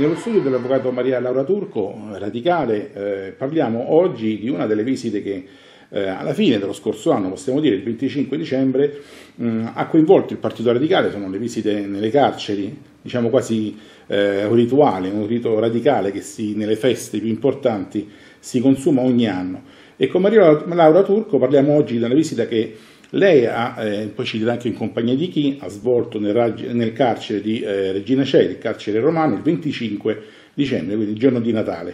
Nello studio dell'avvocato Maria Laura Turco, radicale, parliamo oggi di una delle visite che alla fine dello scorso anno, possiamo dire il 25 dicembre, ha coinvolto il Partito Radicale. Sono le visite nelle carceri, diciamo quasi un rituale, un rito radicale che nelle feste più importanti si consuma ogni anno. E con Maria Laura Turco parliamo oggi della visita che lei ha, poi ci dirà anche in compagnia di chi, ha svolto nel carcere di Regina Coeli, il carcere romano, il 25 dicembre, quindi il giorno di Natale.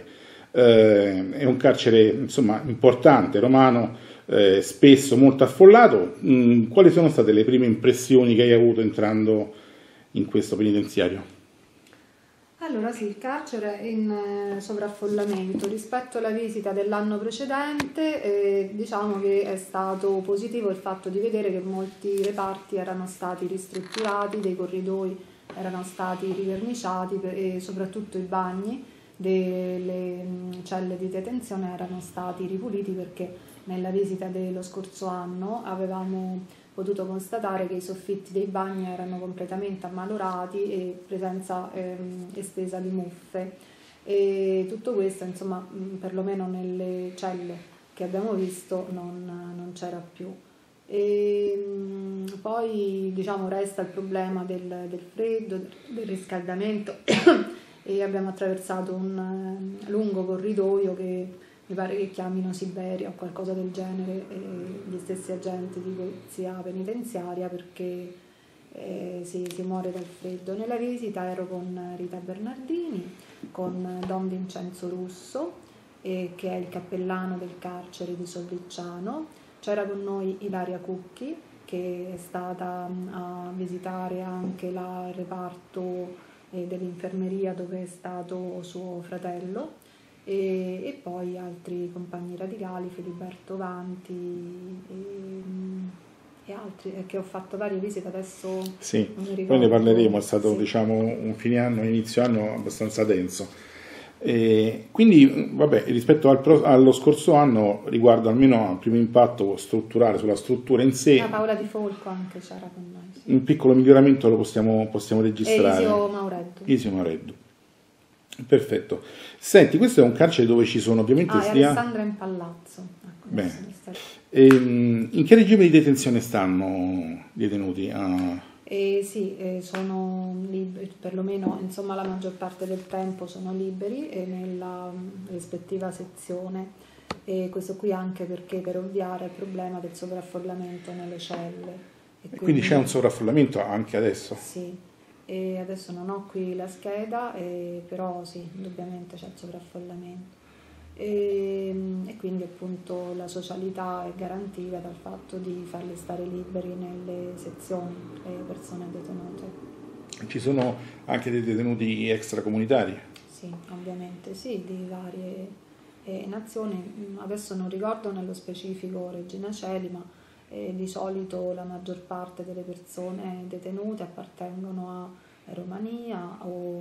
È un carcere insomma importante, romano, spesso molto affollato. Quali sono state le prime impressioni che hai avuto entrando in questo penitenziario? Allora sì, il carcere è in sovraffollamento. Rispetto alla visita dell'anno precedente, diciamo che è stato positivo il fatto di vedere che molti reparti erano stati ristrutturati, dei corridoi erano stati riverniciati e soprattutto i bagni delle celle di detenzione erano stati ripuliti, perché nella visita dello scorso anno avevamo potuto constatare che i soffitti dei bagni erano completamente ammalorati e presenza estesa di muffe, e tutto questo insomma perlomeno nelle celle che abbiamo visto non c'era più. E poi diciamo resta il problema del freddo, del riscaldamento e abbiamo attraversato un lungo corridoio che mi pare che chiamino Siberia o qualcosa del genere, gli stessi agenti di polizia penitenziaria, perché si muore dal freddo. Nella visita ero con Rita Bernardini, con Don Vincenzo Russo, che è il cappellano del carcere di Sollicciano. C'era con noi Ilaria Cucchi, che è stata a visitare anche il reparto dell'infermeria dove è stato suo fratello. E poi altri compagni radicali, Filiberto Vanti e altri, che ho fatto varie visite adesso. Sì, non mi ricordo. poi ne parleremo, è stato sì. Diciamo un fine anno, inizio anno abbastanza denso. Quindi vabbè, rispetto allo scorso anno, riguardo almeno al primo impatto strutturale sulla struttura in sé, Paola Di Folco anche c'era con noi. Sì. Un piccolo miglioramento lo possiamo registrare. E Isio Maureddu. Isio Maureddu. Perfetto. Senti, questo è un carcere dove ci sono ovviamente Alessandra in Palazzo. Ecco, bene. In che regime di detenzione stanno detenuti? Sì, sono liberi, perlomeno insomma la maggior parte del tempo sono liberi e nella rispettiva sezione, e questo qui anche perché per ovviare al problema del sovraffollamento nelle celle. E quindi c'è un sovraffollamento anche adesso? Sì. E adesso non ho qui la scheda, però sì, indubbiamente c'è il sovraffollamento. E quindi appunto la socialità è garantita dal fatto di farli stare liberi nelle sezioni, le persone detenute. Ci sono anche dei detenuti extracomunitari? Sì, ovviamente sì, di varie nazioni. Adesso non ricordo nello specifico Regina Coeli, ma di solito la maggior parte delle persone detenute appartengono a Romania o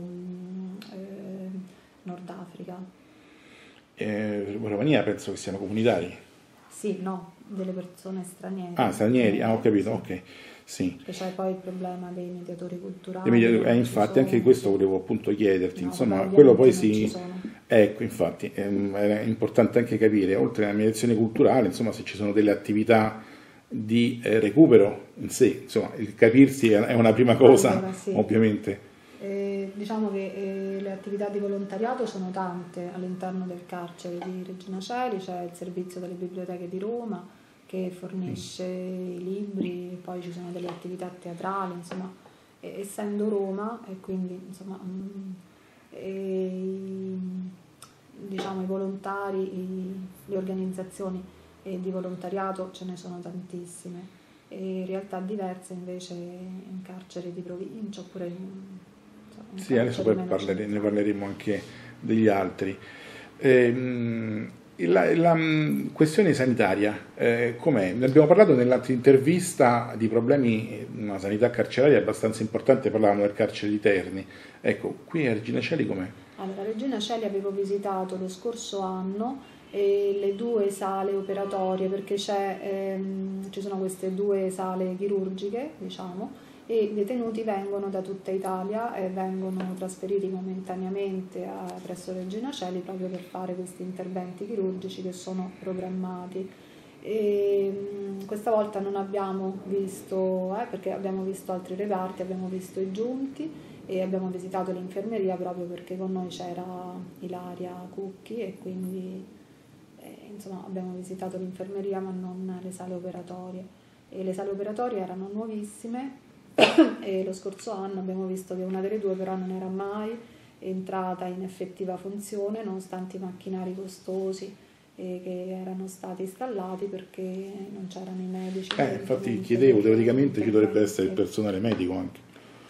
Nord Africa. Romania penso che siano comunitari. Sì, no, delle persone straniere. Ah, stranieri, ho capito, sì. Ok. Sì. E c'è poi il problema dei mediatori culturali. Infatti anche questo volevo appunto chiederti, no, insomma, vabbè, quello poi ecco, infatti, era importante anche capire, oltre alla mediazione culturale, insomma, se ci sono delle attività di recupero in sé, insomma, il capirsi è una prima cosa, allora, sì. Ovviamente. Diciamo che le attività di volontariato sono tante all'interno del carcere di Regina Coeli. C'è il servizio delle biblioteche di Roma che fornisce i libri, poi ci sono delle attività teatrali, insomma, essendo Roma e quindi insomma diciamo i volontari, le organizzazioni di volontariato ce ne sono tantissime, e realtà diverse invece in carceri di provincia oppure sì, adesso poi ne parleremo anche degli altri. La questione sanitaria, com'è? Ne abbiamo parlato nell'altra intervista di problemi, una sanità carceraria abbastanza importante, parlavamo del carcere di Terni. Ecco, qui a Regina Coeli com'è? Allora, a Regina Coeli avevo visitato lo scorso anno le 2 sale operatorie, perché ci sono queste 2 sale chirurgiche, diciamo, e i detenuti vengono da tutta Italia e vengono trasferiti momentaneamente presso Regina Coeli proprio per fare questi interventi chirurgici che sono programmati. E questa volta non abbiamo visto, perché abbiamo visto altri reparti, abbiamo visto i giunti e abbiamo visitato l'infermeria proprio perché con noi c'era Ilaria Cucchi e quindi insomma abbiamo visitato l'infermeria ma non le sale operatorie, e le sale operatorie erano nuovissime e lo scorso anno abbiamo visto che una delle due però non era mai entrata in effettiva funzione nonostante i macchinari costosi che erano stati installati perché non c'erano i medici. Infatti chiedevo, teoricamente ci dovrebbe essere il personale medico anche.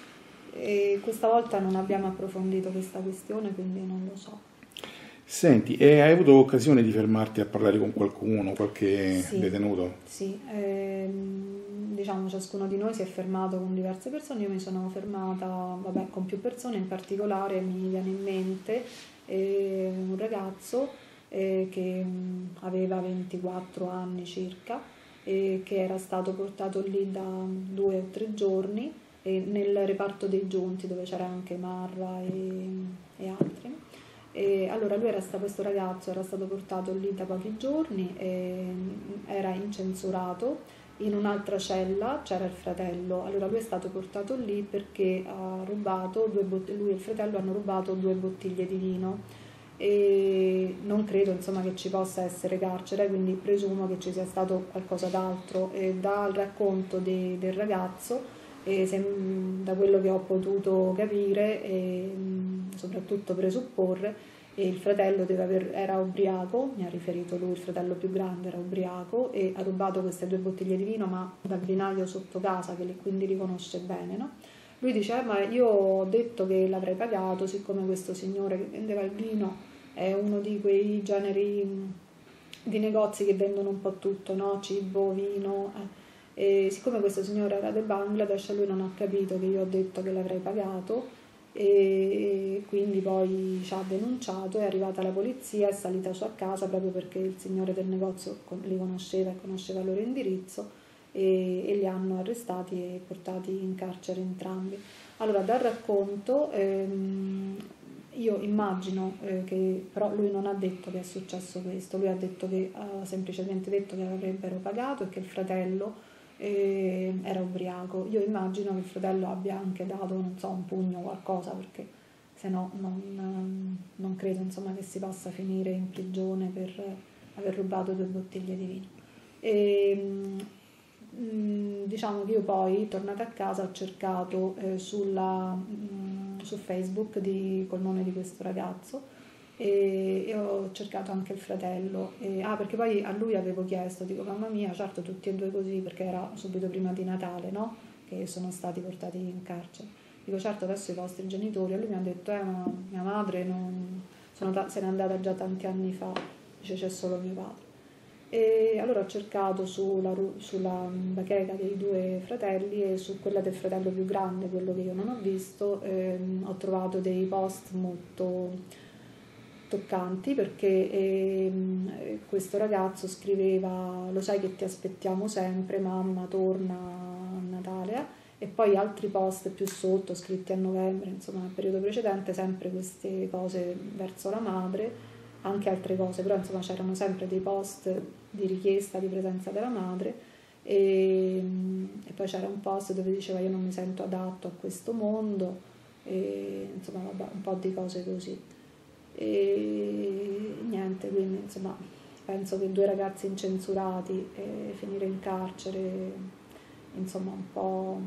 E questa volta non abbiamo approfondito questa questione, quindi non lo so. Senti, hai avuto occasione di fermarti a parlare con qualcuno, qualche detenuto? Sì, diciamo ciascuno di noi si è fermato con diverse persone, io mi sono fermata con più persone, in particolare mi viene in mente un ragazzo che aveva 24 anni circa e che era stato portato lì da 2 o 3 giorni nel reparto dei giunti dove c'era anche Marra e altri. E allora questo ragazzo era stato portato lì da pochi giorni e era incensurato. In un'altra cella c'era il fratello, allora lui è stato portato lì perché ha rubato lui e il fratello hanno rubato 2 bottiglie di vino e non credo insomma che ci possa essere carcere, quindi presumo che ci sia stato qualcosa d'altro. E dal racconto del ragazzo da quello che ho potuto capire e soprattutto presupporre, il fratello era ubriaco, mi ha riferito lui, il fratello più grande era ubriaco e ha rubato queste 2 bottiglie di vino ma dal vinaio sotto casa che quindi li conosce bene, no? Lui dice ma io ho detto che l'avrei pagato siccome questo signore che vendeva il vino è uno di quei generi di negozi che vendono un po' tutto, no? Cibo, vino, e siccome questo signore era del Bangladesh lui non ha capito che io ho detto che l'avrei pagato e quindi poi ci ha denunciato, è arrivata la polizia, è salita su a casa proprio perché il signore del negozio li conosceva e conosceva il loro indirizzo e li hanno arrestati e portati in carcere entrambi. Allora dal racconto io immagino che però lui non ha detto che è successo questo, lui ha detto che ha semplicemente detto che avrebbero pagato e che il fratello era ubriaco. Io immagino che il fratello abbia anche dato, non so, un pugno o qualcosa, perché se no non credo insomma che si possa finire in prigione per aver rubato 2 bottiglie di vino. Diciamo che io poi, tornata a casa, ho cercato su Facebook col nome di questo ragazzo e ho cercato anche il fratello perché poi a lui avevo chiesto, dico mamma mia, certo tutti e 2 così, perché era subito prima di Natale, no? Che sono stati portati in carcere, dico certo adesso i vostri genitori, e lui mi ha detto ma mia madre se n'è andata già tanti anni fa, dice c'è solo mio padre. E allora ho cercato sulla bacheca dei 2 fratelli e su quella del fratello più grande, quello che io non ho visto, ho trovato dei post molto toccanti perché questo ragazzo scriveva lo sai che ti aspettiamo sempre, mamma torna a Natale, e poi altri post più sotto scritti a novembre, insomma nel periodo precedente, sempre queste cose verso la madre, anche altre cose, però insomma c'erano sempre dei post di richiesta di presenza della madre e poi c'era un post dove diceva io non mi sento adatto a questo mondo e insomma vabbè, un po' di cose così e niente, quindi insomma penso che 2 ragazzi incensurati e finire in carcere, insomma un po'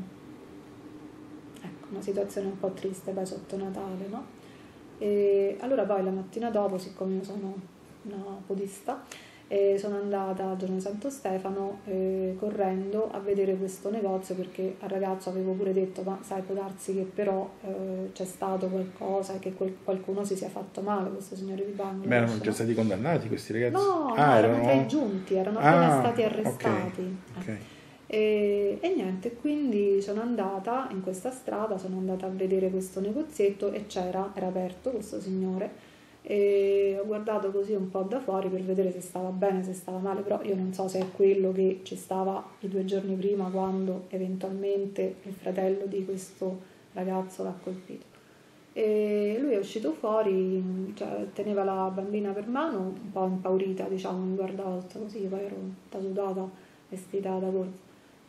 una situazione un po' triste poi sotto Natale, no? E allora poi la mattina dopo, siccome io sono una podista, sono andata al giorno di Santo Stefano correndo a vedere questo negozio perché al ragazzo avevo pure detto ma sai può darsi che però c'è stato qualcosa e che qualcuno si sia fatto male, questo signore di Bangladesh. Ma erano già stati condannati questi ragazzi? No, erano 3 giunti, erano appena stati arrestati. Okay. E niente, quindi sono andata in questa strada, sono andata a vedere questo negozietto e era aperto questo signore e ho guardato così un po' da fuori per vedere se stava bene, se stava male, però io non so se è quello che ci stava i 2 giorni prima quando eventualmente il fratello di questo ragazzo l'ha colpito. E lui è uscito fuori, cioè, teneva la bambina per mano, un po' impaurita, diciamo, mi guardava tutta così, poi ero tutta sudata, vestita da corsa.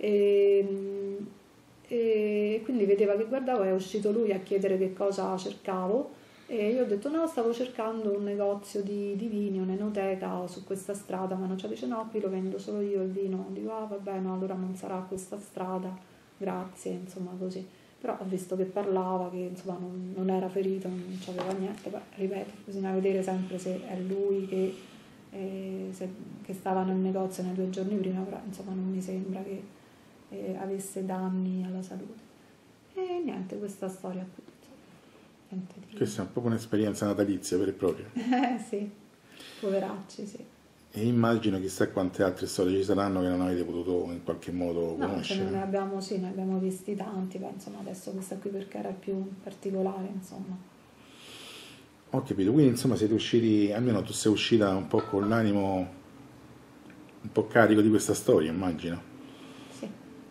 E quindi vedeva che guardavo, è uscito lui a chiedere che cosa cercavo e io ho detto no, stavo cercando un negozio di vini, un'enoteca su questa strada, ma non ci dice no, qui lo vendo solo io il vino. Dico ah vabbè, no, allora non sarà questa strada, grazie, insomma così. Però ho visto che parlava, che insomma non era ferito, non c'aveva niente. Beh, ripeto, bisogna vedere sempre se è lui che stava nel negozio nei 2 giorni prima, però insomma non mi sembra che avesse danni alla salute. E niente, questa storia qui. Niente di... Questa è proprio un'esperienza natalizia vera e propria. Sì, poveracci, sì. E immagino chissà quante altre storie ci saranno che non avete potuto in qualche modo No, conoscere. ne abbiamo visti tanti, beh, insomma adesso questa qui perché era più particolare, insomma. Ho capito, quindi insomma siete usciti, almeno tu sei uscita un po' con l'animo un po' carico di questa storia, immagino. Sì.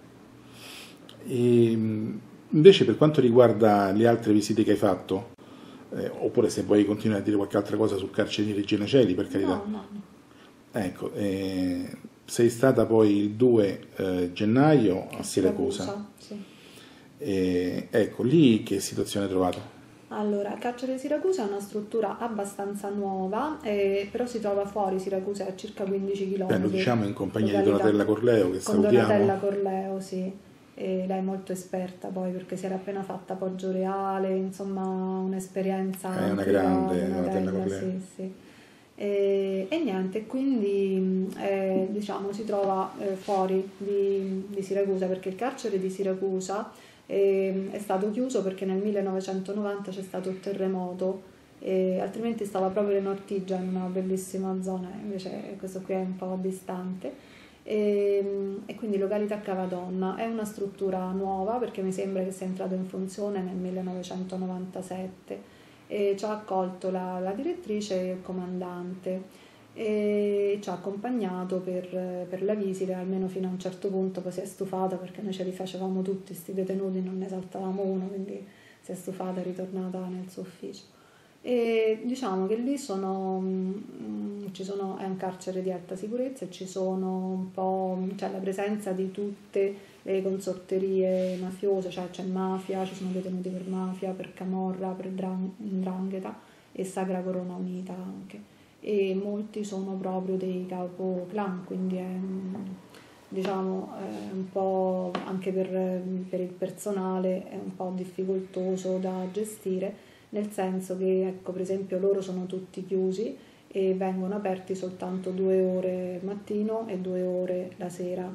E invece per quanto riguarda le altre visite che hai fatto, oppure se vuoi continuare a dire qualche altra cosa sul carcere di Regina Coeli, per carità. No. Ecco, sei stata poi il 2 gennaio a Siracusa. Sì. Ecco, lì che situazione hai trovato? Allora, il carcere di Siracusa è una struttura abbastanza nuova, però si trova fuori Siracusa, a circa 15 km. Lo diciamo in compagnia di Donatella Corleo, che salutiamo. Donatella Corleo, sì. E lei è molto esperta poi perché si era appena fatta Poggio Reale, insomma un'esperienza. È una grande Donatella Corleo. Sì. E niente, quindi diciamo si trova fuori di Siracusa perché il carcere di Siracusa è stato chiuso perché nel 1990 c'è stato il terremoto, altrimenti stava proprio in Ortigia, in una bellissima zona, invece questo qui è un po' distante. E quindi località Cavadonna è una struttura nuova perché mi sembra che sia entrata in funzione nel 1997 e ci ha accolto la direttrice e il comandante e ci ha accompagnato per la visita almeno fino a un certo punto, poi si è stufata perché noi ce li facevamo tutti sti detenuti, non ne saltavamo uno, quindi si è stufata e è ritornata nel suo ufficio. E diciamo che lì è un carcere di alta sicurezza e ci sono un po', c'è la presenza di tutte le consorterie mafiose, cioè c'è mafia, ci sono detenuti per mafia, per camorra, per 'ndrangheta e Sacra Corona Unita anche, e molti sono proprio dei capo clan, quindi è diciamo un po' anche per il personale è un po' difficoltoso da gestire, nel senso che ecco, per esempio loro sono tutti chiusi e vengono aperti soltanto 2 ore al mattino e 2 ore la sera,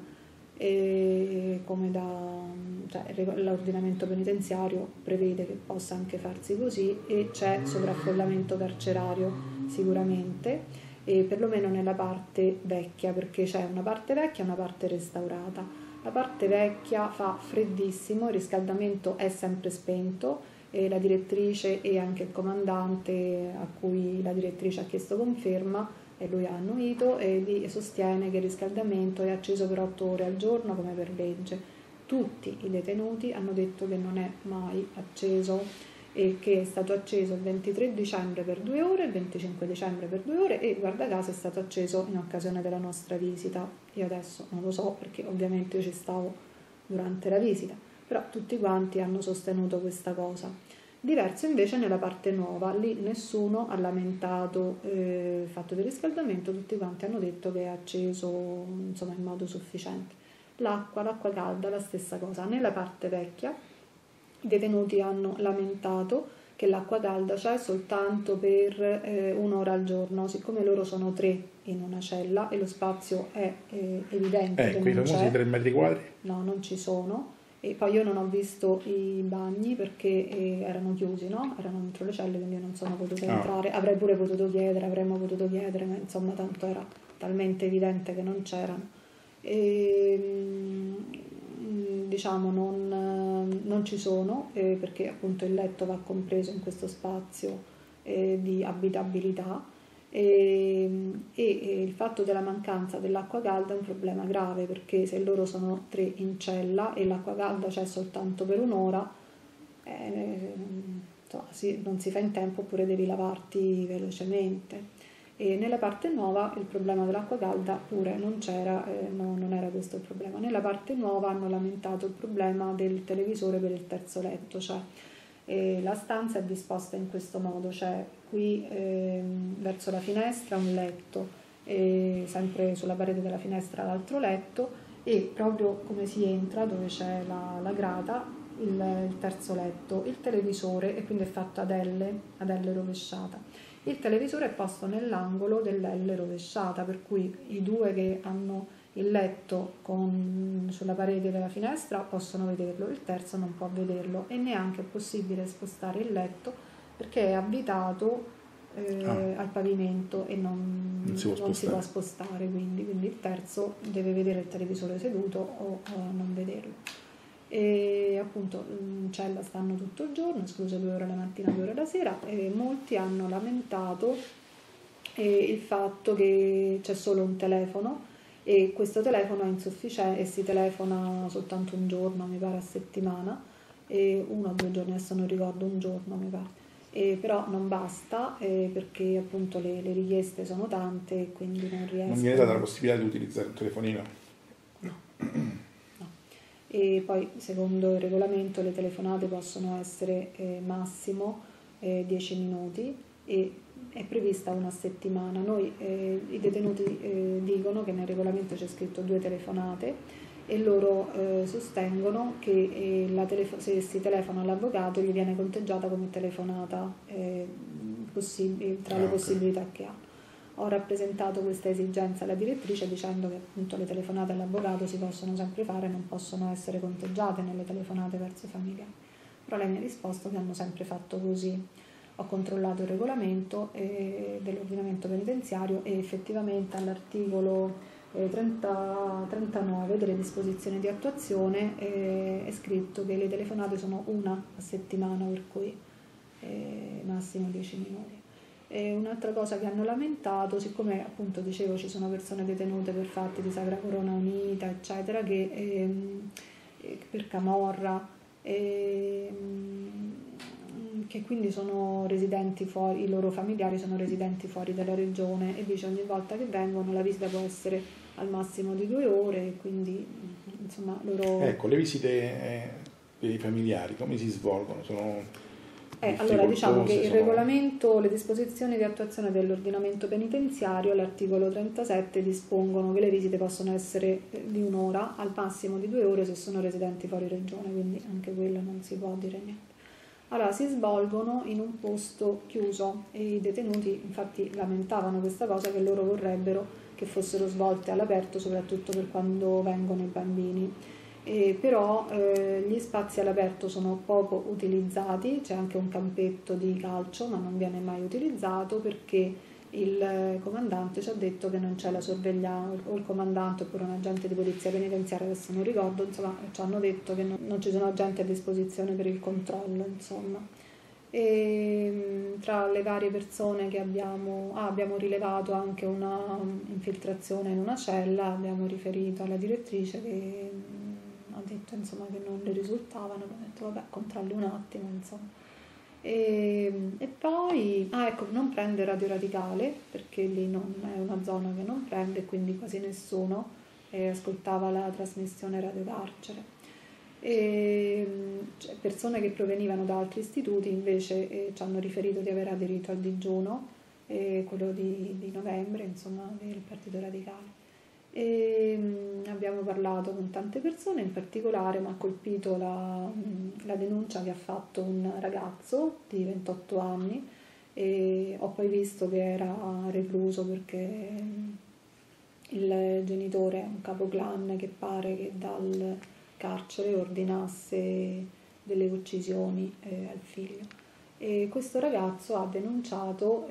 e come l'ordinamento penitenziario prevede che possa anche farsi così, e c'è sovraffollamento carcerario sicuramente, e perlomeno nella parte vecchia, perché c'è una parte vecchia e una parte restaurata. La parte vecchia fa freddissimo, il riscaldamento è sempre spento e la direttrice e anche il comandante, a cui la direttrice ha chiesto conferma e lui ha annuito, e lì sostiene che il riscaldamento è acceso per 8 ore al giorno come per legge. Tutti i detenuti hanno detto che non è mai acceso e che è stato acceso il 23 dicembre per 2 ore, il 25 dicembre per 2 ore e guarda caso è stato acceso in occasione della nostra visita. Io adesso non lo so perché ovviamente io ci stavo durante la visita, però tutti quanti hanno sostenuto questa cosa. Diverso invece nella parte nuova, lì nessuno ha lamentato il fatto del riscaldamento, tutti quanti hanno detto che è acceso insomma in modo sufficiente. L'acqua calda, la stessa cosa. Nella parte vecchia i detenuti hanno lamentato che l'acqua calda c'è soltanto per 1 ora al giorno, siccome loro sono 3 in una cella e lo spazio è evidente che quei non famosi c'è. 3 metri quadri? No, non ci sono. E poi io non ho visto i bagni perché erano chiusi, no? Erano dentro le celle, quindi non sono potuta entrare. Avrei pure potuto chiedere, avremmo potuto chiedere, ma insomma tanto era talmente evidente che non c'erano. E diciamo non ci sono perché appunto il letto va compreso in questo spazio di abitabilità e il fatto della mancanza dell'acqua calda è un problema grave, perché se loro sono 3 in cella e l'acqua calda c'è soltanto per un'ora, non si fa in tempo, oppure devi lavarti velocemente. E nella parte nuova il problema dell'acqua calda pure non c'era, non era questo il problema. Nella parte nuova hanno lamentato il problema del televisore per il terzo letto, cioè la stanza è disposta in questo modo, c'è qui verso la finestra un letto, sempre sulla parete della finestra l'altro letto, e proprio come si entra, dove c'è la grata, il terzo letto, il televisore, e quindi è fatto ad L rovesciata. Il televisore è posto nell'angolo dell'L rovesciata, per cui i 2 che hanno il letto sulla parete della finestra possono vederlo, il terzo non può vederlo, e neanche è possibile spostare il letto perché è avvitato al pavimento e non si può spostare, quindi il terzo deve vedere il televisore seduto o non vederlo. E appunto in cella stanno tutto il giorno, escluse 2 ore la mattina, 2 ore la sera, e molti hanno lamentato il fatto che c'è solo un telefono e questo telefono è insufficiente e si telefona soltanto un giorno, mi pare, a settimana, e 1 o 2 giorni, adesso non ricordo, un giorno mi pare. Però non basta, perché appunto le richieste sono tante e quindi non riescono. Non viene data la possibilità di utilizzare un telefonino? No. E poi secondo il regolamento le telefonate possono essere massimo 10 minuti e è prevista una settimana. Noi i detenuti dicono che nel regolamento c'è scritto 2 telefonate e loro sostengono che se si telefona all'avvocato gli viene conteggiata come telefonata tra le possibilità che ha. Ho rappresentato questa esigenza alla direttrice dicendo che appunto le telefonate all'avvocato si possono sempre fare, non possono essere conteggiate nelle telefonate verso i familiari. Però lei mi ha risposto che hanno sempre fatto così. Ho controllato il regolamento dell'ordinamento penitenziario e effettivamente all'articolo 39 delle disposizioni di attuazione è scritto che le telefonate sono 1 a settimana, per cui massimo 10 minuti. E un'altra cosa che hanno lamentato, siccome appunto dicevo ci sono persone detenute per fatti di Sacra Corona Unita eccetera, che per camorra, che quindi sono residenti fuori, i loro familiari sono residenti fuori dalla regione, e dice ogni volta che vengono la visita può essere al massimo di 2 ore, e quindi insomma loro... Ecco, le visite per i familiari come si svolgono? Sono allora diciamo che il regolamento, le disposizioni di attuazione dell'ordinamento penitenziario all'articolo 37 dispongono che le visite possono essere di 1 ora, al massimo di 2 ore se sono residenti fuori regione, quindi anche quello non si può dire niente. Allora si svolgono in un posto chiuso e i detenuti infatti lamentavano questa cosa, che loro vorrebbero che fossero svolte all'aperto, soprattutto per quando vengono i bambini. Però gli spazi all'aperto sono poco utilizzati, c'è anche un campetto di calcio ma non viene mai utilizzato perché il comandante ci ha detto che non c'è la sorveglianza, o il comandante oppure un agente di polizia penitenziaria, adesso non ricordo, insomma ci hanno detto che non ci sono agenti a disposizione per il controllo, insomma. E tra le varie persone che abbiamo rilevato anche una infiltrazione in una cella, abbiamo riferito alla direttrice che ha detto insomma che non le risultavano, ho detto vabbè, controlli un attimo, insomma. E poi ecco, non prende radio radicale perché lì non è una zona che non prende, quindi quasi nessuno ascoltava la trasmissione Radio Carcere. Persone che provenivano da altri istituti invece ci hanno riferito di aver aderito al digiuno, quello di novembre, insomma, del Partito Radicale. Abbiamo parlato con tante persone, in particolare mi ha colpito la denuncia che ha fatto un ragazzo di 28 anni e ho poi visto che era recluso perché il genitore è un capoclan che pare che dal carcere ordinasse delle uccisioni al figlio. E questo ragazzo ha denunciato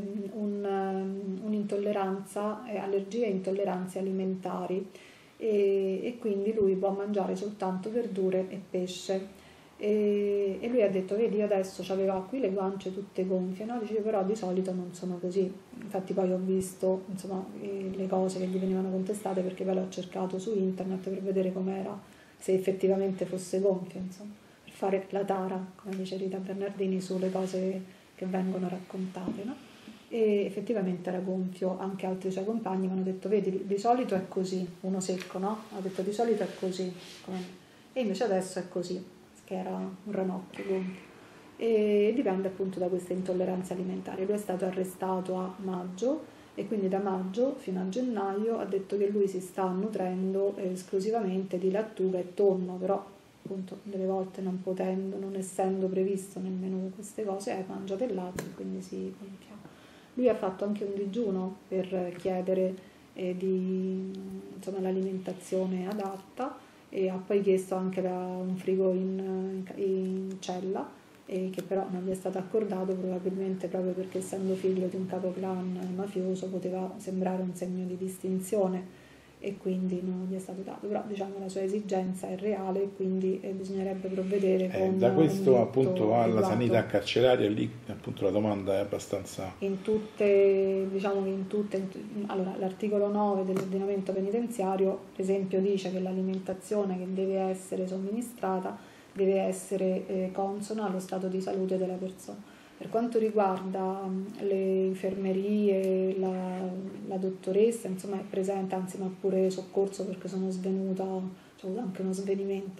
un'intolleranza, allergie e intolleranze alimentari e quindi lui può mangiare soltanto verdure e pesce. E lui ha detto, vedi, io adesso aveva qui le guance tutte gonfie, no? Dice, però di solito non sono così. Infatti poi ho visto, insomma, le cose che gli venivano contestate, perché poi l'ho cercato su internet per vedere com'era, se effettivamente fosse gonfio, insomma, per fare la tara, come dice Rita Bernardini, sulle cose che vengono raccontate, no? E effettivamente era gonfio. Anche altri suoi compagni mi hanno detto, vedi, di solito è così, uno secco, no? Ha detto, di solito è così, e invece adesso è così, che era un ranocchio gonfio. E dipende appunto da queste intolleranze alimentari. Lui è stato arrestato a maggio e quindi da maggio fino a gennaio ha detto che lui si sta nutrendo esclusivamente di lattuga e tonno, però appunto delle volte non potendo, non essendo previsto nel menù queste cose, mangia del latte e quindi si gonfia. Lui ha fatto anche un digiuno per chiedere insomma, l'alimentazione adatta, e ha poi chiesto anche un frigo in cella, che però non gli è stato accordato, probabilmente proprio perché, essendo figlio di un capoclan mafioso, poteva sembrare un segno di distinzione e quindi non gli è stato dato. Però diciamo la sua esigenza è reale e quindi bisognerebbe provvedere con da questo un appunto alla adeguato. sanità carceraria, lì appunto la domanda è abbastanza... In tutte, diciamo che allora l'articolo 9 dell'ordinamento penitenziario per esempio dice che l'alimentazione che deve essere somministrata deve essere consona allo stato di salute della persona. Per quanto riguarda le infermerie, la dottoressa, insomma è presente, anzi mi ha pure soccorso perché sono svenuta, c'è avuto anche uno svenimento.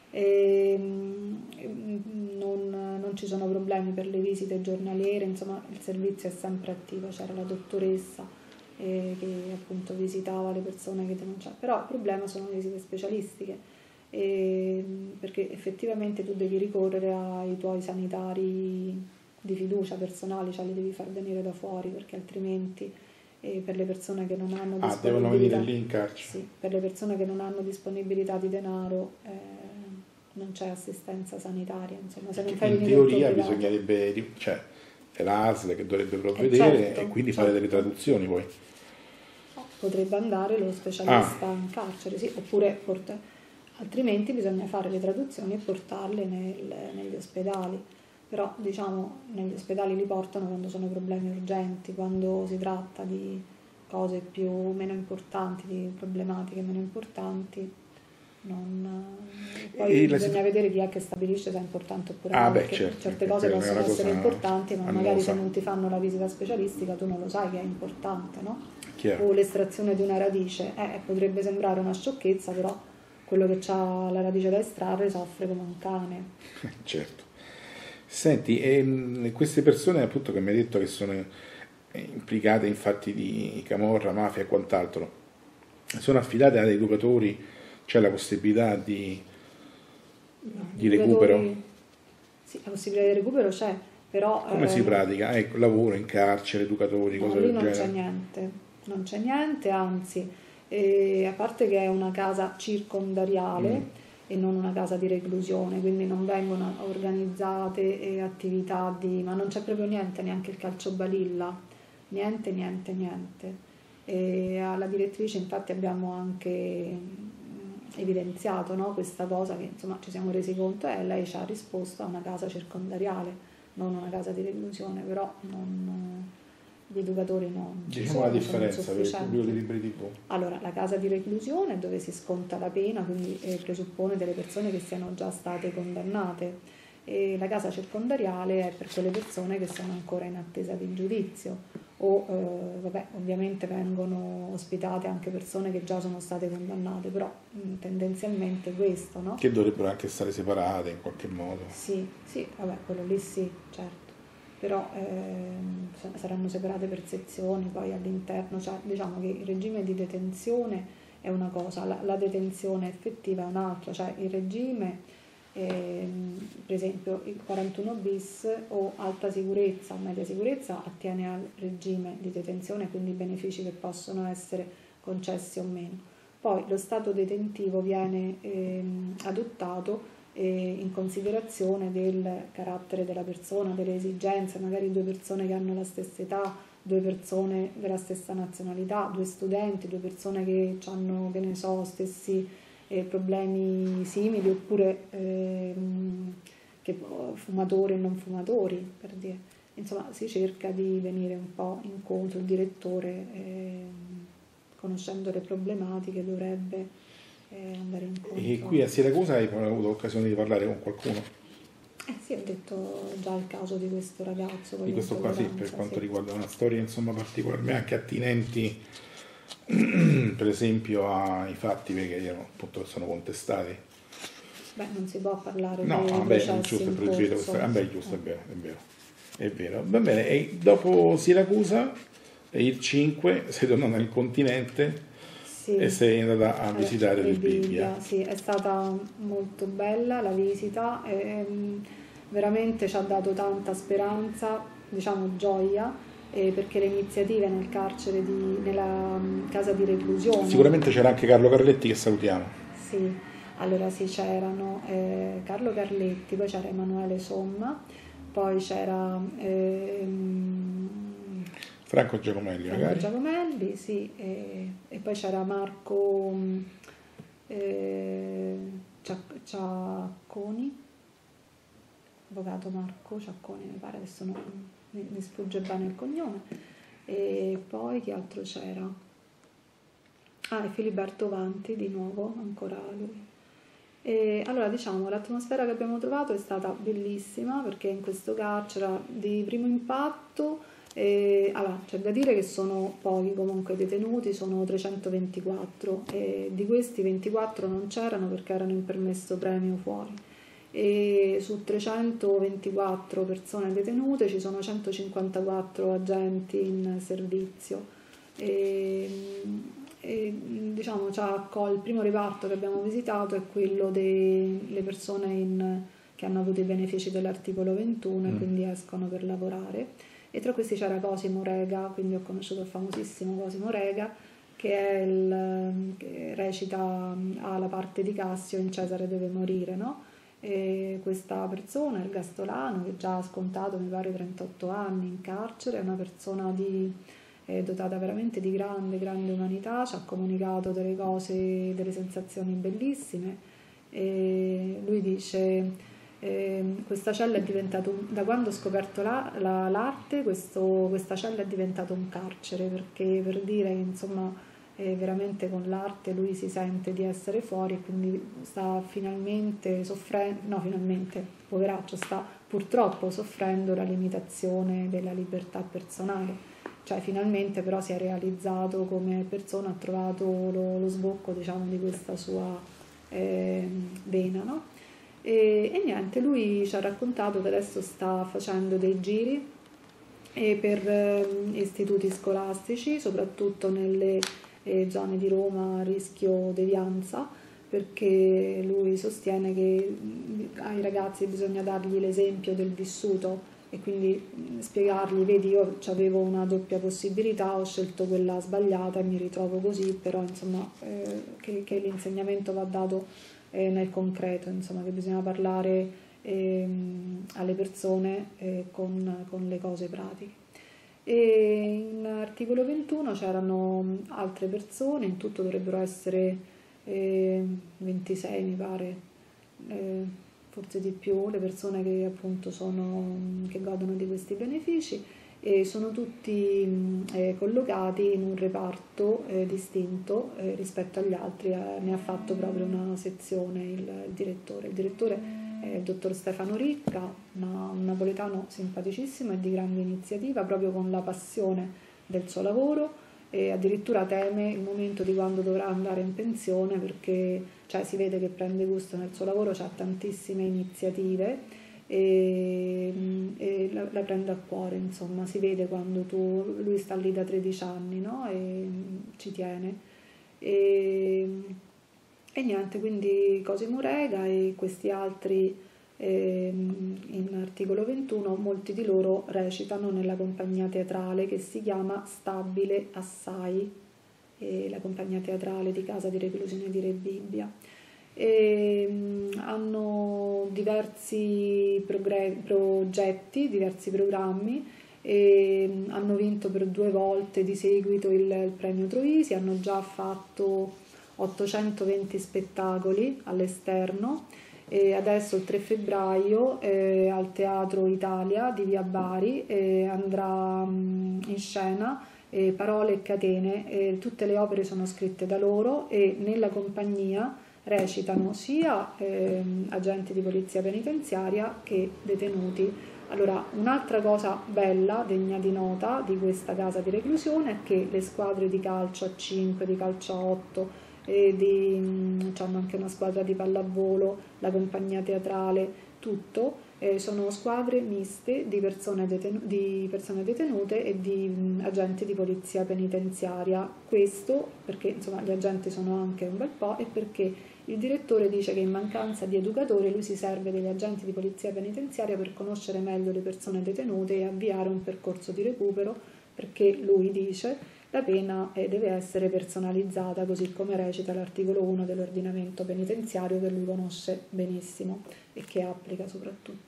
Non ci sono problemi per le visite giornaliere, insomma il servizio è sempre attivo, c'era la dottoressa che appunto visitava le persone che denunciavano, però il problema sono le visite specialistiche, perché effettivamente tu devi ricorrere ai tuoi sanitari di fiducia personali, cioè li devi far venire da fuori, perché altrimenti per le persone che non hanno disponibilità, devono venire lì in carcere. Sì, per le persone che non hanno disponibilità di denaro non c'è assistenza sanitaria, insomma, se non fai in venire il teoria tuo privato. bisognerebbe, cioè è l'ASL che dovrebbe provvedere certo, e quindi fare delle traduzioni poi. Potrebbe andare lo specialista in carcere, sì, oppure altrimenti bisogna fare le traduzioni e portarle negli ospedali. Però diciamo negli ospedali li portano quando sono problemi urgenti, quando si tratta di cose meno importanti, di problematiche meno importanti. Poi bisogna vedere chi è che stabilisce se è importante oppure no, perché certo, certe cose possono essere importanti, ma magari se non ti fanno la visita specialistica tu non lo sai che è importante, no? Chiaro. O l'estrazione di una radice, potrebbe sembrare una sciocchezza, però quello che ha la radice da estrarre soffre come un cane. Certo. Senti, queste persone appunto che mi hai detto che sono implicate in fatti di camorra, mafia e quant'altro, sono affidate ad educatori, c'è la possibilità di recupero? Sì, la possibilità di recupero c'è, però... Come si pratica? Lavoro in carcere, educatori, cose del genere? Non c'è niente, anzi, a parte che è una casa circondariale, e non una casa di reclusione, quindi non vengono organizzate attività ma non c'è proprio niente, neanche il calciobalilla, niente. E alla direttrice infatti abbiamo anche evidenziato, no, questa cosa, che insomma ci siamo resi conto, e lei ci ha risposto a una casa circondariale, non una casa di reclusione, però gli educatori non ci diciamo sono, la differenza per il sufficienti. pubblico di Libri TV. Allora, la casa di reclusione è dove si sconta la pena, quindi presuppone delle persone che siano già state condannate, e la casa circondariale è per quelle persone che sono ancora in attesa di giudizio, o ovviamente vengono ospitate anche persone che già sono state condannate, però tendenzialmente questo, no? Che dovrebbero anche stare separate in qualche modo. Sì, quello lì sì, certo. Però saranno separate per sezioni poi all'interno, cioè diciamo che il regime di detenzione è una cosa, la detenzione effettiva è un'altra, cioè il regime, per esempio il 41 bis o alta sicurezza o media sicurezza attiene al regime di detenzione, quindi i benefici che possono essere concessi o meno. Poi lo stato detentivo viene adottato in considerazione del carattere della persona, delle esigenze, magari due persone che hanno la stessa età, due persone della stessa nazionalità, due studenti, due persone che hanno, che ne so, stessi problemi simili, oppure che fumatori e non fumatori, per dire. Insomma, si cerca di venire un po' incontro, il direttore, conoscendo le problematiche, dovrebbe andare incontro. E qui a Siracusa hai avuto l'occasione di parlare con qualcuno? Sì, ho detto già il caso di questo ragazzo. Di questo qua sì, per quanto riguarda una storia insomma particolarmente anche attinenti per esempio ai fatti che appunto sono contestati. Beh, non si può parlare no, dei processi in corso. Giusto, è vero. Va bene, e dopo Siracusa, il 5, sei tornata nel continente. Sì. E sei andata a visitare Rebibbia. Sì, è stata molto bella la visita, veramente ci ha dato tanta speranza, diciamo gioia, perché le iniziative nel carcere, nella casa di reclusione... Sicuramente c'era anche Carlo Carletti, che salutiamo. Sì, allora sì, c'erano Carlo Carletti, poi c'era Emanuele Somma, poi c'era... Franco Giacomelli, sì, e poi c'era Marco Ciacconi, avvocato Marco Ciacconi, mi pare, adesso mi sfugge bene il cognome, e poi chi altro c'era? E Filiberto Vanti, di nuovo, ancora lui. E allora, diciamo, l'atmosfera che abbiamo trovato è stata bellissima, perché in questo carcere di primo impatto... allora, c'è da dire che sono pochi comunque detenuti, sono 324, e di questi 24 non c'erano perché erano in permesso premio fuori, e su 324 persone detenute ci sono 154 agenti in servizio, e diciamo il primo reparto che abbiamo visitato è quello delle persone che hanno avuto i benefici dell'articolo 21 e quindi escono per lavorare. E tra questi c'era Cosimo Rega, quindi ho conosciuto il famosissimo Cosimo Rega, che recita la parte di Cassio in Cesare deve morire, no? E questa persona, il Gastolano, che già ha scontato, mi pare, 38 anni in carcere, è una persona dotata veramente di grande umanità, ci ha comunicato delle cose, delle sensazioni bellissime. E lui dice... questa cella è diventata da quando ho scoperto l'arte, questa cella è diventata un carcere, perché per dire che insomma veramente con l'arte lui si sente di essere fuori, e quindi sta finalmente poveraccio, sta purtroppo soffrendo la limitazione della libertà personale, cioè finalmente però si è realizzato come persona, ha trovato lo sbocco, diciamo, di questa sua vena, no? E niente, lui ci ha raccontato che adesso sta facendo dei giri per istituti scolastici, soprattutto nelle zone di Roma a rischio devianza, perché lui sostiene che ai ragazzi bisogna dargli l'esempio del vissuto e quindi spiegargli: vedi, io avevo una doppia possibilità, ho scelto quella sbagliata e mi ritrovo così, però insomma che l'insegnamento va dato nel concreto, insomma, che bisogna parlare alle persone con le cose pratiche. E in articolo 21 c'erano altre persone, in tutto dovrebbero essere 26 mi pare, forse di più, le persone che appunto che godono di questi benefici, e sono tutti collocati in un reparto distinto rispetto agli altri. Ne ha fatto proprio una sezione il direttore. Il direttore è il dottor Stefano Ricca, un napoletano simpaticissimo e di grande iniziativa, proprio con la passione del suo lavoro, e addirittura teme il momento di quando dovrà andare in pensione, perché si vede che prende gusto nel suo lavoro, ha tantissime iniziative e la prende a cuore, insomma, si vede quando lui sta lì da 13 anni, no? E ci tiene. E niente, quindi Cosimo Rega e questi altri in articolo 21, molti di loro recitano nella compagnia teatrale che si chiama Stabile Assai, la compagnia teatrale di casa di reclusione di Rebibbia. Hanno diversi progetti, diversi programmi, e hanno vinto per 2 volte di seguito il premio Troisi, hanno già fatto 820 spettacoli all'esterno. E adesso il 3 febbraio al Teatro Italia di Via Bari andrà in scena Parole e catene. Tutte le opere sono scritte da loro e nella compagnia recitano sia agenti di polizia penitenziaria che detenuti. Allora, un'altra cosa bella, degna di nota di questa casa di reclusione è che le squadre di calcio a 5, di calcio a 8, c'hanno anche una squadra di pallavolo, la compagnia teatrale, tutto, sono squadre miste di persone detenute e di agenti di polizia penitenziaria. Questo perché insomma gli agenti sono anche un bel po' e perché il direttore dice che in mancanza di educatori lui si serve degli agenti di polizia penitenziaria per conoscere meglio le persone detenute e avviare un percorso di recupero, perché lui dice la pena deve essere personalizzata, così come recita l'articolo 1 dell'ordinamento penitenziario che lui conosce benissimo e che applica soprattutto.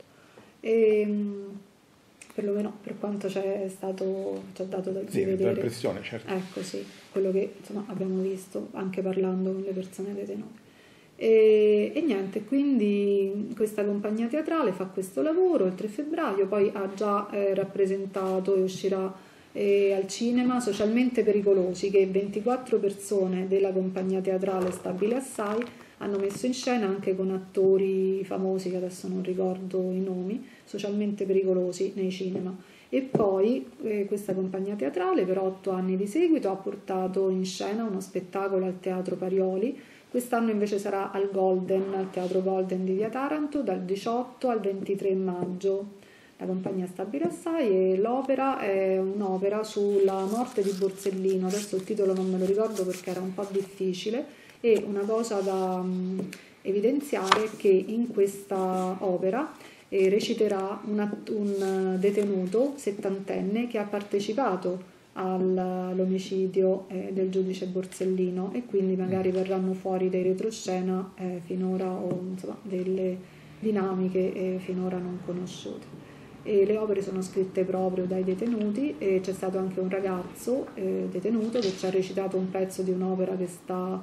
Perlomeno per quanto ci è dato da vedere. L'impressione, certo. Ecco sì, quello che insomma, abbiamo visto anche parlando con le persone detenute. E niente, quindi questa compagnia teatrale fa questo lavoro il 3 febbraio, poi ha già rappresentato e uscirà al cinema Socialmente pericolosi, che 24 persone della compagnia teatrale Stabile Assai hanno messo in scena anche con attori famosi che adesso non ricordo i nomi, Socialmente pericolosi nei cinema. E poi questa compagnia teatrale per 8 anni di seguito ha portato in scena uno spettacolo al Teatro Parioli. Quest'anno invece sarà al Teatro Golden di Via Taranto, dal 18 al 23 maggio. La compagnia Stabile Assai e l'opera è un'opera sulla morte di Borsellino. Adesso il titolo non me lo ricordo perché era un po' difficile, e una cosa da evidenziare è che in questa opera reciterà un detenuto settantenne che ha partecipato all'omicidio del giudice Borsellino, e quindi magari verranno fuori dei retroscena finora, o insomma delle dinamiche finora non conosciute. E le opere sono scritte proprio dai detenuti e c'è stato anche un ragazzo detenuto che ci ha recitato un pezzo di un'opera che sta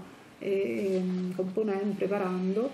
preparando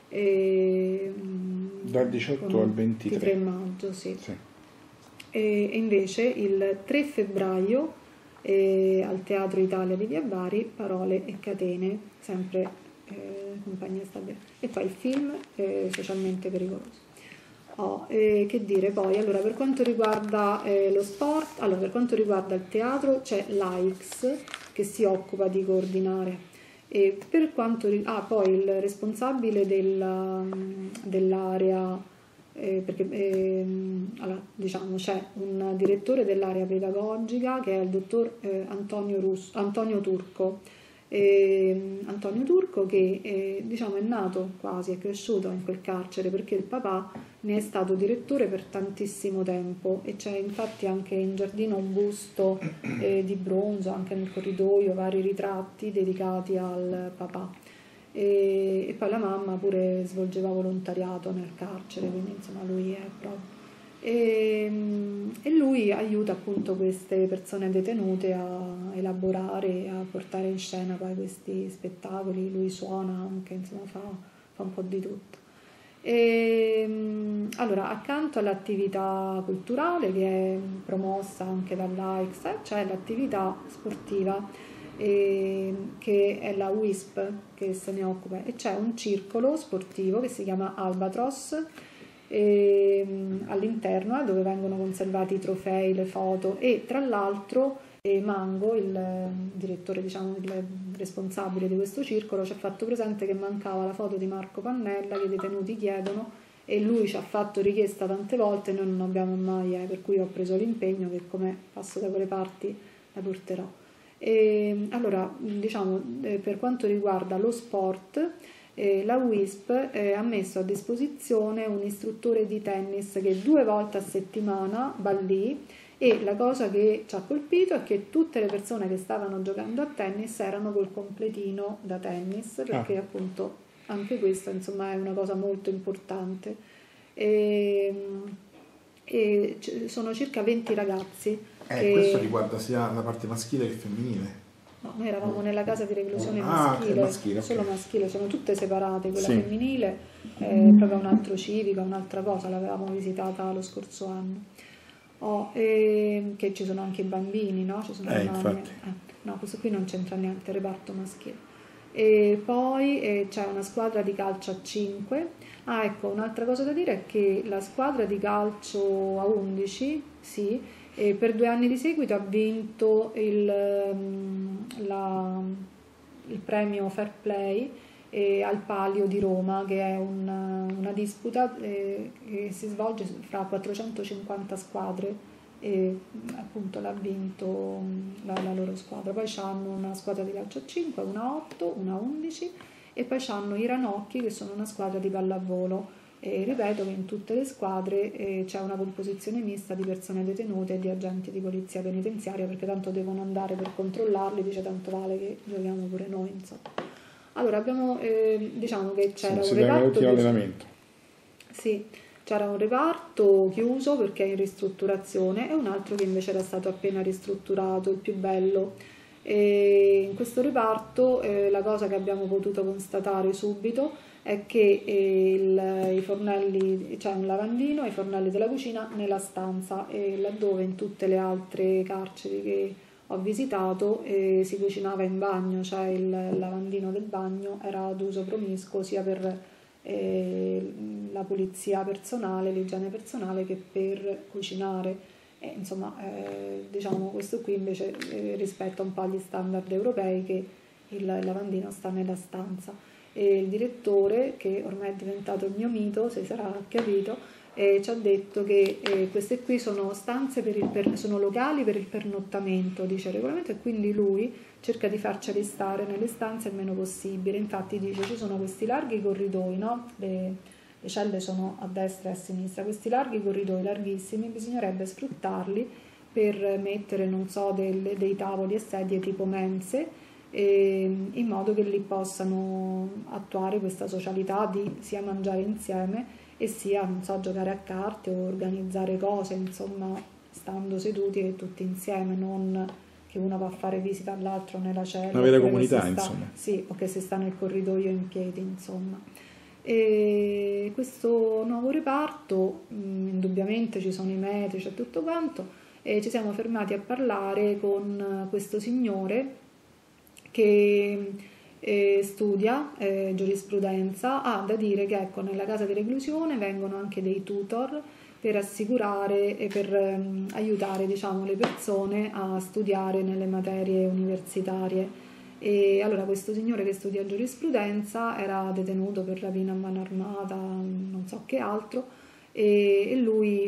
dal 18 al 23 maggio, sì. E invece il 3 febbraio al Teatro Italia di Via Bari Parole e catene, sempre compagnia stabile. E poi il film Socialmente pericoloso. Che dire poi? Allora, per quanto riguarda lo sport, per quanto riguarda il teatro c'è l'AIX che si occupa di coordinare. E per quanto poi il responsabile dell'area, perché diciamo c'è un direttore dell'area pedagogica che è il dottor Antonio Turco. Antonio Turco che diciamo è nato quasi, è cresciuto in quel carcere perché il papà ne è stato direttore per tantissimo tempo, e c'è infatti anche in giardino un busto di bronzo, anche nel corridoio vari ritratti dedicati al papà, e poi la mamma pure svolgeva volontariato nel carcere, quindi insomma lui è proprio e lui aiuta appunto queste persone detenute a elaborare, a portare in scena poi questi spettacoli. Lui suona anche, insomma fa un po' di tutto. Allora, accanto all'attività culturale che è promossa anche dall'AIX c'è l'attività sportiva che è la WISP che se ne occupa, e c'è un circolo sportivo che si chiama Albatros all'interno, dove vengono conservati i trofei, le foto, e tra l'altro Mango, il direttore, diciamo il responsabile di questo circolo, ci ha fatto presente che mancava la foto di Marco Pannella che i detenuti chiedono, e lui ci ha fatto richiesta tante volte, noi non abbiamo mai, per cui ho preso l'impegno che come passo da quelle parti la porterò. Allora, diciamo, per quanto riguarda lo sport, la WISP ha messo a disposizione un istruttore di tennis che 2 volte a settimana va lì, e la cosa che ci ha colpito è che tutte le persone che stavano giocando a tennis erano col completino da tennis, perché appunto anche questa insomma è una cosa molto importante. E sono circa 20 ragazzi. Questo riguarda sia la parte maschile che femminile. No, noi eravamo nella casa di reclusione maschile, maschile, solo maschile, sono tutte separate, quella sì. femminile è proprio un altro civico, un'altra cosa, l'avevamo visitata lo scorso anno. Che ci sono anche i bambini, no? Ci sono no, questo qui non c'entra niente, reparto maschile. E poi c'è una squadra di calcio a 5. Ah, ecco, un'altra cosa da dire è che la squadra di calcio a 11, sì, per 2 anni di seguito ha vinto il premio Fair Play al Palio di Roma, che è una disputa che si svolge fra 450 squadre, e appunto l'ha vinto la loro squadra. Poi hanno una squadra di calcio a 5, una a 8, una a 11, e poi hanno i Ranocchi, che sono una squadra di pallavolo. E ripeto che in tutte le squadre c'è una composizione mista di persone detenute e di agenti di polizia penitenziaria, perché tanto devono andare per controllarli, dice tanto vale che giochiamo pure noi, insomma. Allora abbiamo, diciamo che c'era un reparto di allenamento. Sì, c'era un reparto chiuso perché è in ristrutturazione e un altro che invece era stato appena ristrutturato, il più bello. E in questo reparto la cosa che abbiamo potuto constatare subito è che i fornelli, c'è un lavandino e i fornelli della cucina nella stanza, e laddove in tutte le altre carceri che ho visitato si cucinava in bagno, cioè il lavandino del bagno era d'uso promiscuo sia per la pulizia personale, l'igiene personale, che per cucinare. Insomma, diciamo questo qui invece rispetta un po' agli standard europei, che il lavandino sta nella stanza. E il direttore, che ormai è diventato il mio mito, se sarà capito, ci ha detto che queste qui sono stanze sono locali per il pernottamento, dice il regolamento, e quindi lui cerca di farceli stare nelle stanze il meno possibile. Infatti dice ci sono questi larghi corridoi, no? Le celle sono a destra e a sinistra, questi larghi corridoi larghissimi bisognerebbe sfruttarli per mettere, non so, dei tavoli e sedie tipo mense, in modo che lì possano attuare questa socialità di sia mangiare insieme e sia, non so, giocare a carte o organizzare cose, insomma, stando seduti e tutti insieme, non che uno va a fare visita all'altro nella cella. Una vera comunità, insomma. Sì, o che si sta nel corridoio in piedi, insomma. E questo nuovo reparto, indubbiamente ci sono i metri, c'è tutto quanto, e ci siamo fermati a parlare con questo signore che studia giurisprudenza. Ha da dire che, ecco, nella casa di reclusione vengono anche dei tutor per assicurare e per aiutare, diciamo, le persone a studiare nelle materie universitarie. E allora questo signore che studia giurisprudenza era detenuto per rapina a mano armata, non so che altro, e lui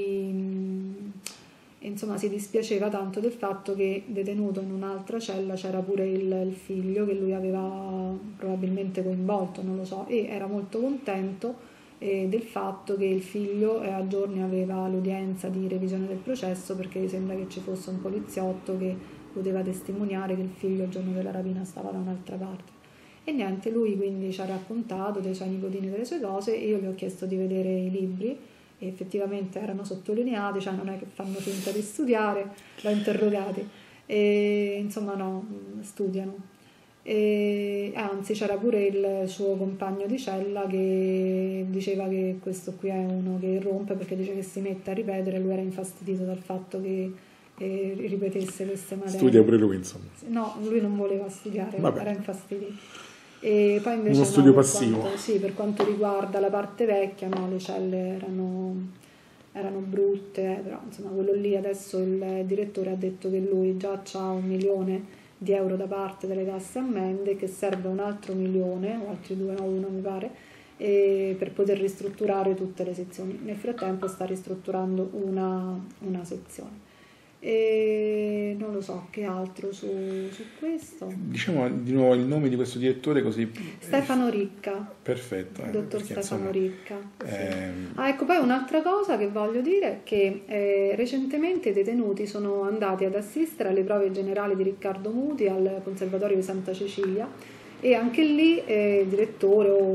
insomma, si dispiaceva tanto del fatto che detenuto in un'altra cella c'era pure il figlio che lui aveva probabilmente coinvolto, non lo so, e era molto contento del fatto che il figlio a giorni aveva l'udienza di revisione del processo, perché sembra che ci fosse un poliziotto che poteva testimoniare che il figlio il giorno della rapina stava da un'altra parte. E niente, lui quindi ci ha raccontato dei suoi nipotini, delle sue cose, e io gli ho chiesto di vedere i libri, e effettivamente erano sottolineati, cioè non è che fanno finta di studiare, l'ho interrogati, e insomma no, studiano. E anzi c'era pure il suo compagno di cella che diceva che questo qui è uno che rompe, perché dice che si mette a ripetere, lui era infastidito dal fatto che ripetesse queste materie. Studia pure lui, insomma. No, lui non voleva studiare, vabbè, era infastidito. E poi invece uno studio passivo. Per quanto riguarda la parte vecchia, no, le celle erano brutte, però insomma quello lì adesso il direttore ha detto che lui già ha 1 milione di euro da parte delle casse ammende, che serve un altro 1 milione o altri 2, no, 1 mi pare, per poter ristrutturare tutte le sezioni. Nel frattempo sta ristrutturando una sezione. E non lo so che altro su questo. Diciamo di nuovo il nome di questo direttore, così. Stefano Ricca. Perfetto. Dottor Stefano Ricca. Sì. Ecco, poi un'altra cosa che voglio dire è che recentemente i detenuti sono andati ad assistere alle prove generali di Riccardo Muti al Conservatorio di Santa Cecilia, e anche lì il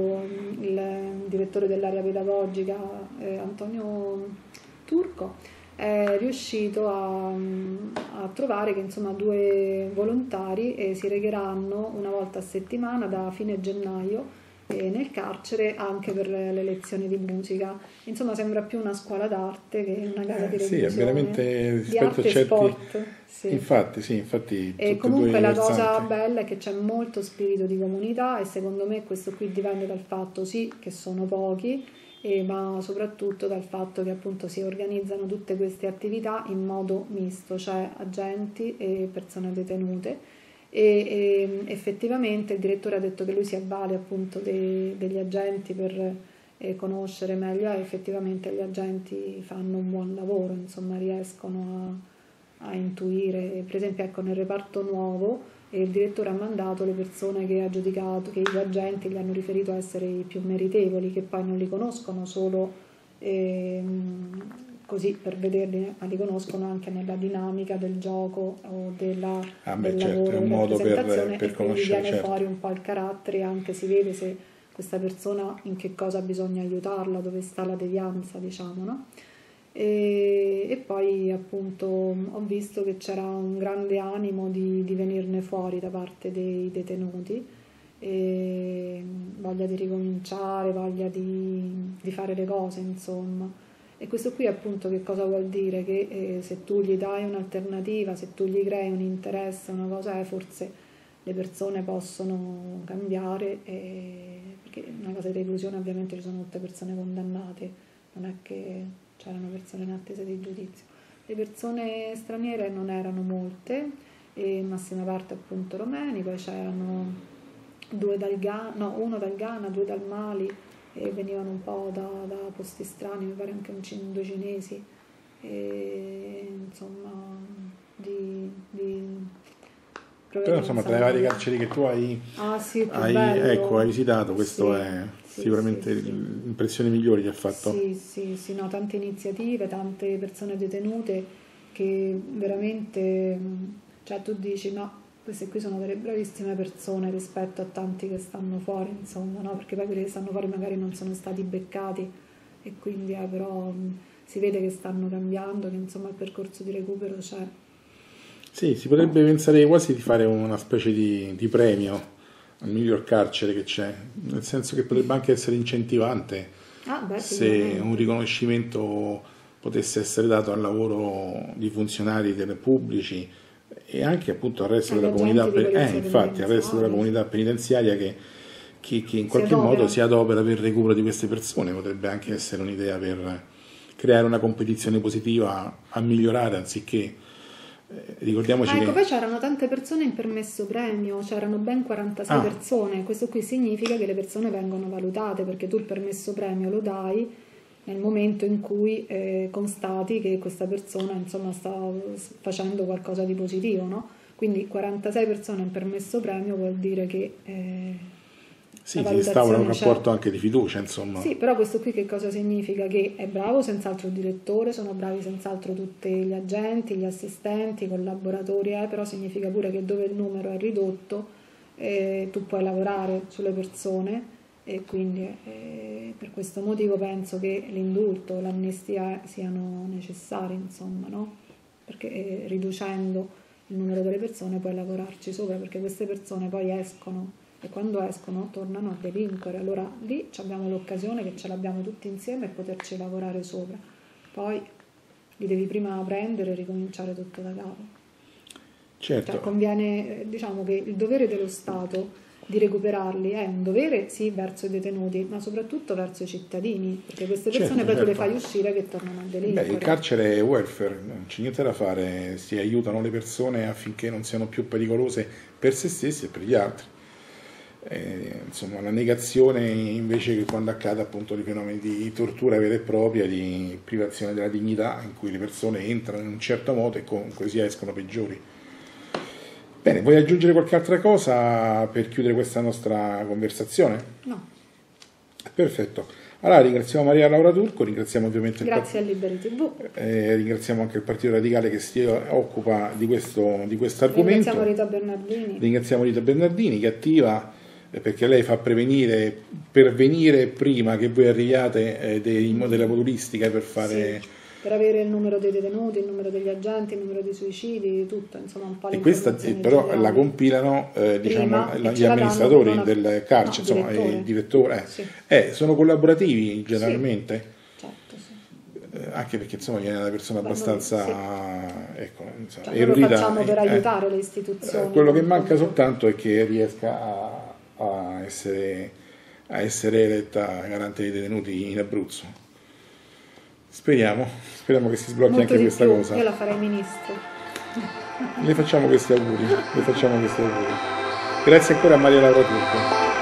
direttore dell'area pedagogica Antonio Turco è riuscito a trovare che insomma 2 volontari si regheranno una volta a settimana da fine gennaio nel carcere anche per le lezioni di musica. Insomma sembra più una scuola d'arte che una gara di revisione. Sì, è veramente di rispetto arte a certi... e sport. Sì. Infatti E comunque la cosa bella è che c'è molto spirito di comunità e secondo me questo qui dipende dal fatto sì che sono pochi, ma soprattutto dal fatto che appunto si organizzano tutte queste attività in modo misto, cioè agenti e persone detenute. E effettivamente il direttore ha detto che lui si avvale appunto degli agenti per conoscere meglio, e effettivamente gli agenti fanno un buon lavoro, insomma riescono a intuire. Per esempio ecco, nel reparto nuovo il direttore ha mandato le persone che ha giudicato, che gli agenti gli hanno riferito essere i più meritevoli, che poi non li conoscono solo così per vederli, ma li conoscono anche nella dinamica del gioco o del lavoro, è un modo per e quindi viene certo. fuori un po' il carattere, anche si vede se questa persona in che cosa bisogna aiutarla, dove sta la devianza, diciamo, no? E poi appunto ho visto che c'era un grande animo di venirne fuori da parte dei detenuti, e voglia di ricominciare, voglia di fare le cose, insomma. E questo qui appunto che cosa vuol dire? Che se tu gli dai un'alternativa, se tu gli crei un interesse, una cosa, forse le persone possono cambiare, perché nella casa di reclusione ovviamente ci sono tutte persone condannate, non è che c'erano persone in attesa di giudizio. Le persone straniere non erano molte, e in massima parte appunto romeni, poi c'erano uno dal Ghana, 2 dal Mali, e venivano un po' da posti strani, mi pare anche 2 cinesi, e insomma però insomma tra le varie carceri che tu hai visitato, questo è sicuramente l'impressione migliore che ha fatto. Sì, no, tante iniziative, tante persone detenute che veramente, cioè tu dici no, queste qui sono delle bravissime persone rispetto a tanti che stanno fuori, insomma, no? Perché poi quelli che stanno fuori magari non sono stati beccati, e quindi però si vede che stanno cambiando, che insomma il percorso di recupero c'è. Sì, si potrebbe pensare quasi di fare una specie di premio al miglior carcere che c'è, nel senso che potrebbe anche essere incentivante se un riconoscimento potesse essere dato al lavoro di funzionari pubblici e anche appunto al resto della comunità, al resto della comunità penitenziaria che in qualche modo si adopera per il recupero di queste persone. Potrebbe anche essere un'idea per creare una competizione positiva a migliorare, anziché ricordiamoci che... poi c'erano tante persone in permesso premio, c'erano ben 46 persone. Questo qui significa che le persone vengono valutate, perché tu il permesso premio lo dai nel momento in cui constati che questa persona insomma sta facendo qualcosa di positivo, no? Quindi 46 persone in permesso premio vuol dire che si instaura un rapporto anche di fiducia, insomma. Sì, però questo qui che cosa significa? Che è bravo senz'altro il direttore, sono bravi senz'altro tutti gli agenti, gli assistenti, i collaboratori, però significa pure che dove il numero è ridotto tu puoi lavorare sulle persone, e quindi per questo motivo penso che l'indulto, l'amnistia siano necessari, insomma, no? Perché riducendo il numero delle persone puoi lavorarci sopra, perché queste persone poi escono, e quando escono tornano a delinquere. Allora lì abbiamo l'occasione che ce l'abbiamo tutti insieme e poterci lavorare sopra. Poi li devi prima prendere e ricominciare tutto da capo. Certo. Cioè, conviene, diciamo che il dovere dello Stato di recuperarli è un dovere sì verso i detenuti, ma soprattutto verso i cittadini, perché queste persone poi tu le fai uscire che tornano a delinquere. Il carcere è welfare, non c'è niente da fare, si aiutano le persone affinché non siano più pericolose per se stessi e per gli altri. Insomma, la negazione invece che quando accade appunto di fenomeni di tortura vera e propria, di privazione della dignità, in cui le persone entrano in un certo modo e comunque sia escono peggiori. Bene, vuoi aggiungere qualche altra cosa per chiudere questa nostra conversazione? No. Perfetto. Allora ringraziamo Maria Laura Turco, ringraziamo ovviamente grazie a Liberi TV, ringraziamo anche il Partito Radicale che si occupa di questo argomento. Ringraziamo Rita Bernardini che è attiva, perché lei fa per venire prima che voi arriviate della modulistica per fare per avere il numero dei detenuti, il numero degli agenti, il numero dei suicidi, tutto, insomma un po' E questa però generali. la compilano diciamo, gli amministratori del carcere, insomma, il direttore. Sì. Sono collaborativi generalmente? Sì. Certo, sì. Anche perché insomma viene una persona abbastanza ecco, cioè, erudita. Lo facciamo per aiutare le istituzioni. Quello che manca soltanto è che riesca a essere eletta garante dei detenuti in Abruzzo. Speriamo che si sblocchi Molto anche questa cosa. Io la farei ministro. Le facciamo questi auguri. Grazie ancora a Maria Laura Turco.